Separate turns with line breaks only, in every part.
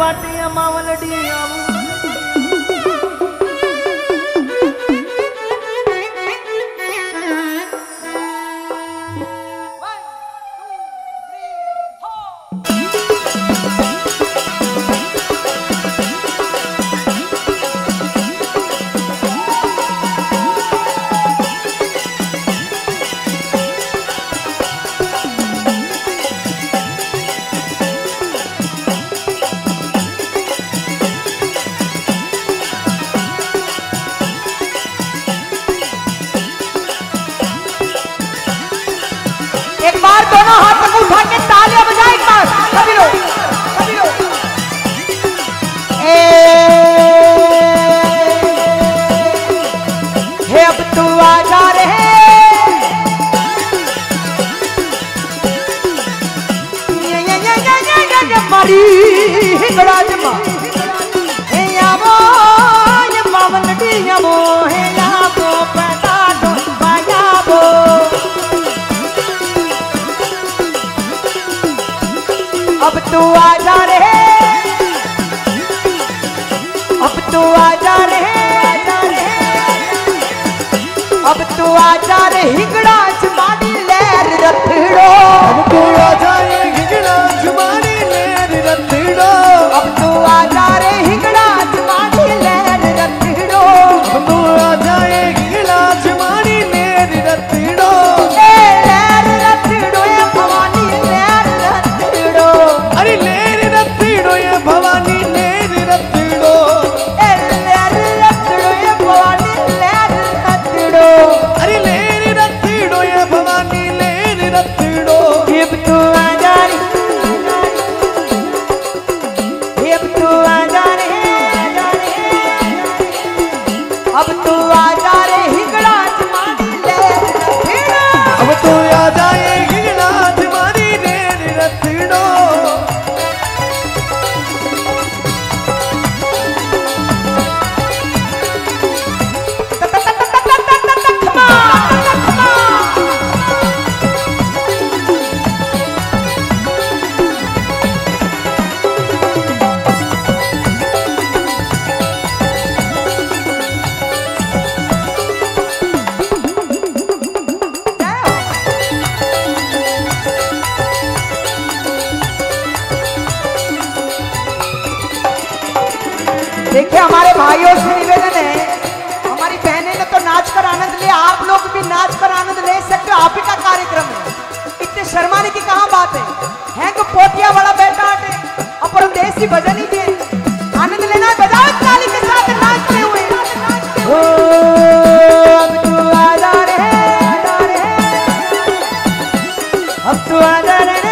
वाटिया मावलडिया
दोनों हाथ तक उठा के तालियां बजाए एक बार सभी लोग हे अब तू आ जा रहे मारी गराजमा हे यावो ये मावन दियावो हे यावो पैदा दो पायावो अब तू आ जा रहे अब तू आ जा रहे अब तू आ जा रे हिंगड़ा चमानी लहर रथड़ो
अब तू आ जा रे हिंगड़ा चमानी लहर रथड़ो
अब तू आ जा रे हिंगड़ा चमानी लहर रथड़ो
अब तू आ जा रे हिंगड़ा चमानी लहर रथड़ो
लहर रथड़ो ये भवानी लहर रथड़ो
अरे लहर रथड़ो ये भवानी लहर रथड़ो
लहर रथड़ो ये भवानी लहर रथड़ो
अरे लहर रथड़ो ये भवानी लहर रथड़ो
अब तू आ जा रे अब तू आ जा रे अब तू आ जा रे हिंगड़ा चमानी लहर रथड़ो
अब तू आ जा रे हिंगड़ा चमानी लहर रथड़ो
देखिए हमारे भाइयों से निवेदन है, हमारी बहनें ने तो नाच कर आनंद लिया, आप लोग भी नाच कर आनंद ले सकते हो। आप ही का कार्यक्रम है, इतने शर्माने की कहाँ बात है तो पोटिया वाला बैठा हटे अपन देसी भजन ही दिए, आनंद लेना है, बजाओ ताली के साथ नाचते हुए। अब तू आ जा रे अब तू आ जा रे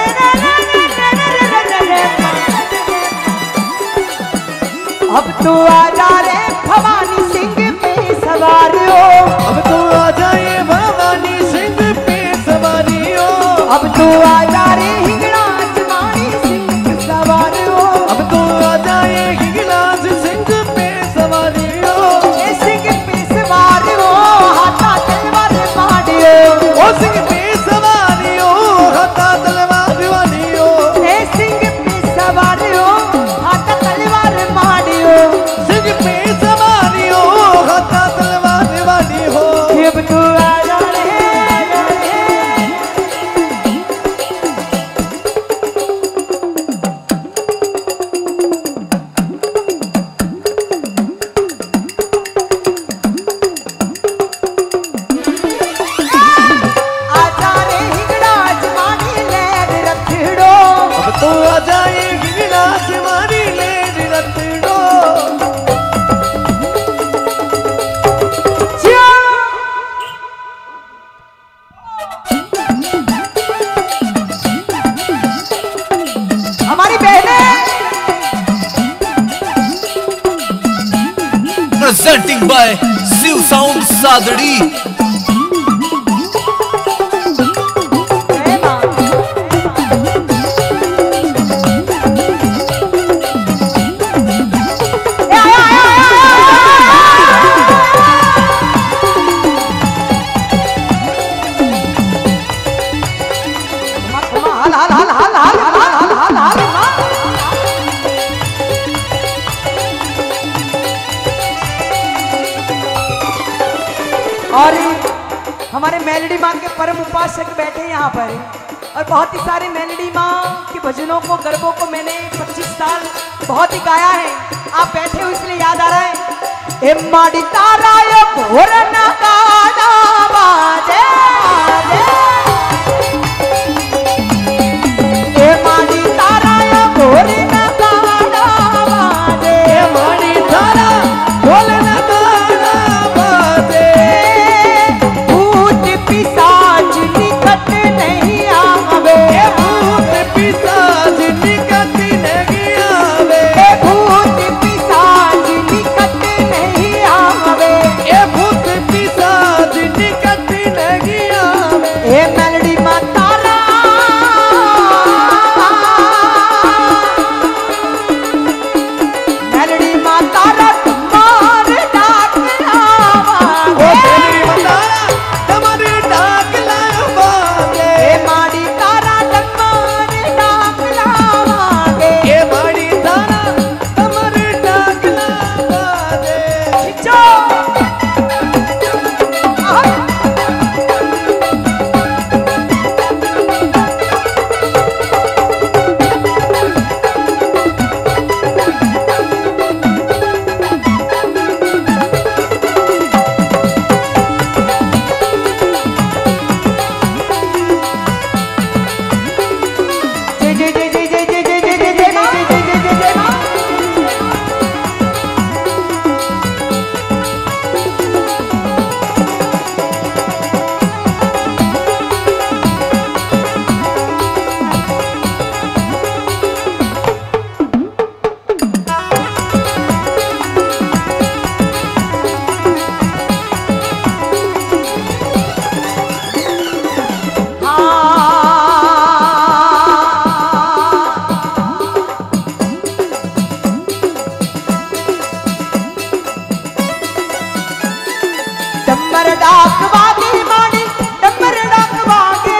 अब तू आ जा रे भवानी सिंह पे सवार हो
अब तू आ जाए भवानी सिंह पे सवारी हो
अब तू आ जा रे हिंगड़ा चमानी सिंह सवार हो
अब तू आ जाए हिंगड़ा सिंह पे सवारी हो
ए सिंह पे सवार हो हाथा तलवार मारियो
ओ सिंह पे सवारी हो हाथा तलवार वाली हो
ए सिंह पे सवार हो हाथा तलवार मारियो
सिंह पे सवारी हो हाथा तलवार वाली हो
अब तू आ जा रे आजा रे हिंगड़ा चमानी लहर रथड़ो
अब तू आ जाए हिंगड़ा चमानी लहर रथड़ो
हमारी बहनें
presenting by Shiv Sound Sadri.
हमारे मेलोडी माँ के परम उपासक बैठे यहाँ पर, और बहुत ही सारे मेलोडी माँ के भजनों को, गरबों को मैंने 25 साल बहुत ही गाया है। आप बैठे हो इसलिए याद आ रहा है। ए माड़ी तारा यो घोर ना गाना बाजे बाजे, ए माड़ी तारा यो घोर ना गाना बाजे,
ए माड़ी तारा ढोल ना गाना बाजे,
भूत पिशाच निकट नहीं आवे,
ए भूत पिशाच निकट नहीं आवे,
ए भूत पिशाच निकट नहीं आवे,
ए भूत पिशाच निकट नहीं आवे।
ए मेलोडी माँ तारा, मेलोडी माँ तारा तुम्हारे डाक
ओ
आवागे,
तेरी मतारा तुम्हारी डाक लावागे,
ए माड़ी तारा तुम्हारे डाक आवागे।
ए माड़ी तारा तुम्हारी डाक लावागे।
खिंचो आहा। जय जय जय जय जय जय जय जय जय जय माँ, जय जय जय जय जय माँ। डम्बर डाक वागे माड़ी, डम्बर डाक वागे,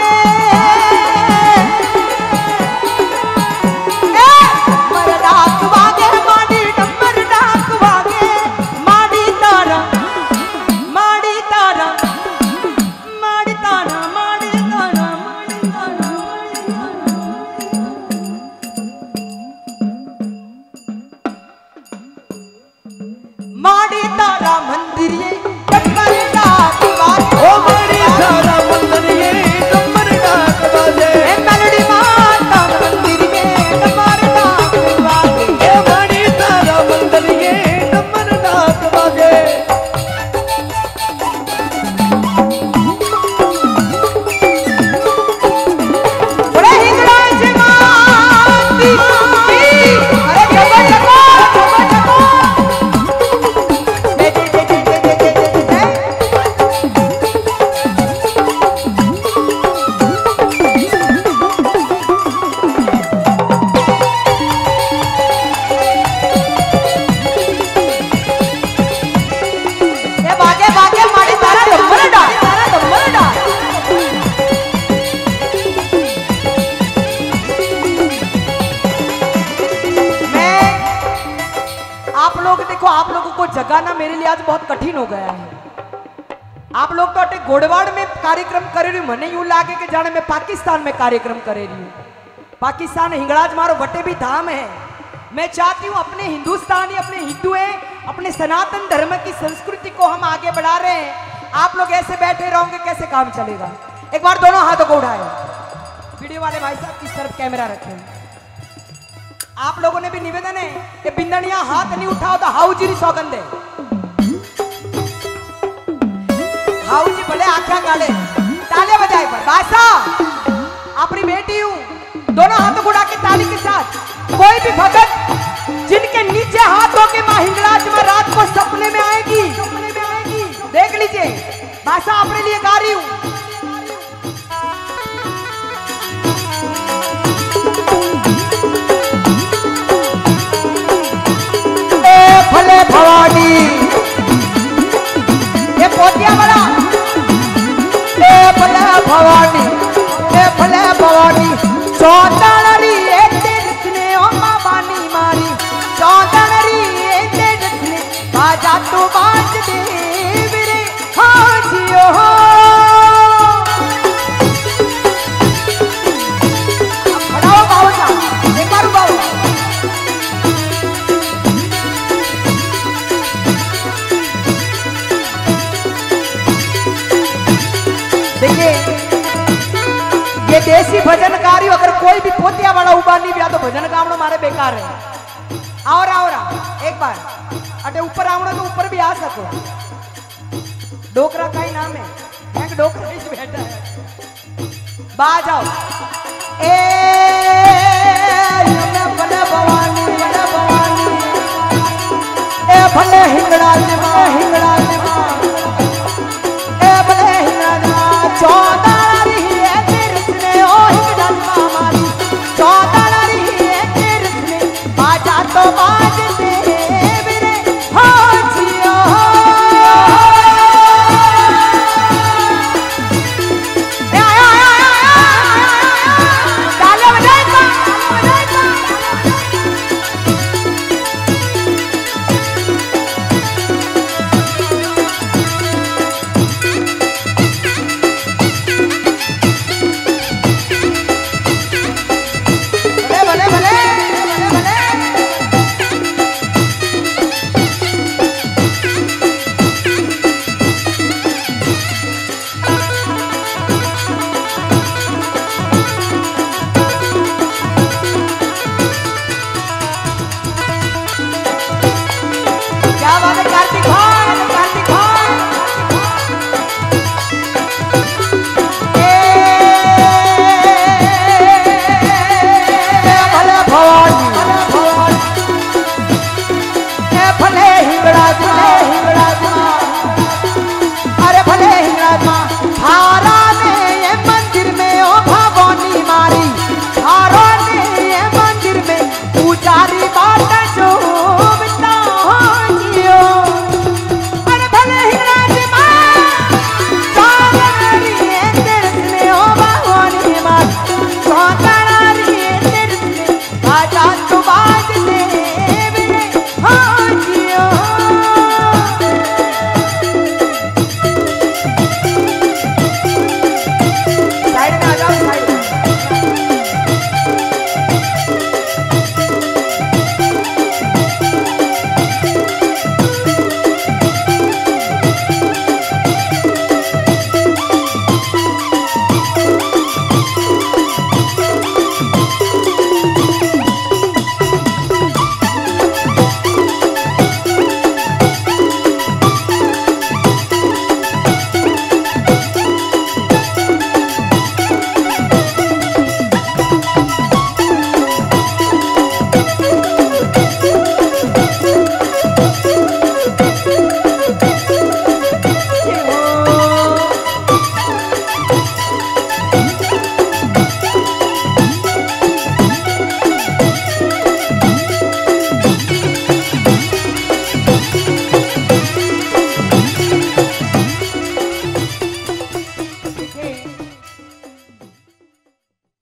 डम्बर डाक वागे माड़ी, डम्बर डाक वागे, माड़ी तारा, माड़ी तारा, माड़ी तारा, माड़ी तारा, माड़ी तारा, माड़ी तारा मंदिर ये डम्बर डाक वागे,
ओ माड़ी तारा मंदिर ये डम्बर डाक बाजे,
ए मेलोडी माता मंदिर ये डम्बर डाक वागे।
ए माड़ी तारा मंदिर ये डम्बर डाक बाजे।
बड़े हिंगराज माती अरे जबर जबर जय जय जय जय जय जय जय जय। ये भागे भागे माड़ी तारा डम्बर डाक, तारा डम्बर डाक। मैं आप लोग देखो, आप लोगों को जगाना मेरे लिए आज बहुत कठिन हो गया है। आप लोग तो अटे गोड़वाड़ में कार्यक्रम करे रही, मने यूं लागे कि जाने मैं पाकिस्तान में कार्यक्रम करे रही हूँ। पाकिस्तान हिंगड़ाज मारो बटे भी धाम है। मैं चाहती हूँ अपने हिंदुस्तानी, अपने हिंदुए, अपने सनातन धर्म की संस्कृति को हम आगे बढ़ा रहे हैं। आप लोग ऐसे बैठे रहोगे कैसे काम चलेगा? एक बार दोनों हाथों को उठाए। वीडियो वाले भाई साहब किस तरफ कैमरा रखे। आप लोगों ने भी निवेदन है कि बिंदनिया हाथ नहीं उठाओ तो हाउजी री सौगंध है। हाउजी भले आख्या गाड़े, तालियां बजाए पर बासा अपनी बेटी हूं, दोनों हाथों को उठा के ताली के साथ। कोई भी भगत जिनके नीचे हाथों के मां हिंगराज मां रात को सपने में आएगी, देख लीजिए। बासा अपने लिए गा रही हूं। भले भवानी ये पोतिया वाला, भले भवानी, भले भवानी चौदनरी रखने ओ बाबानी मारी, चौदनरी रखने बाजा तो बाज दे वीरे हाँ जियो। देसी भजनकारी अगर कोई भी पोतिया वाला उबा नहीं बिया तो भजन गावना मारे बेकार है। आओ एक बार अटे ऊपर आवना तो ऊपर भी आ सको। डोकरा का ही नाम है, एक डोकरा ही बैठा है। बाज आओ ए भले भवानी ए भले हिंगड़ा लिमा ए भले हिंगड़ा चौदह रही है तेरे ओ हिंगड़ा लिमा मारी चौदह रही है तेरे बाजा तो बाज